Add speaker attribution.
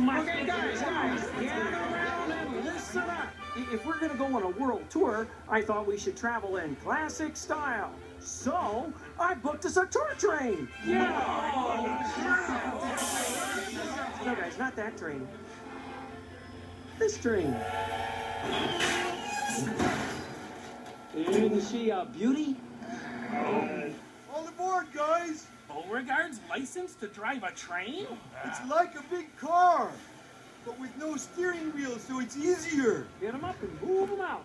Speaker 1: must...
Speaker 2: Okay, guys, gather around and listen up. If we're going to go on a world tour, I thought we should travel in classic style. So, I booked us a tour train. Yeah. No, guys, not that train. This train. Isn't she a beauty?
Speaker 3: All aboard, guys!
Speaker 1: Beauregard's license to drive a train?
Speaker 3: It's like a big car, but with no steering wheel, so it's easier.
Speaker 2: Get them up and move them out.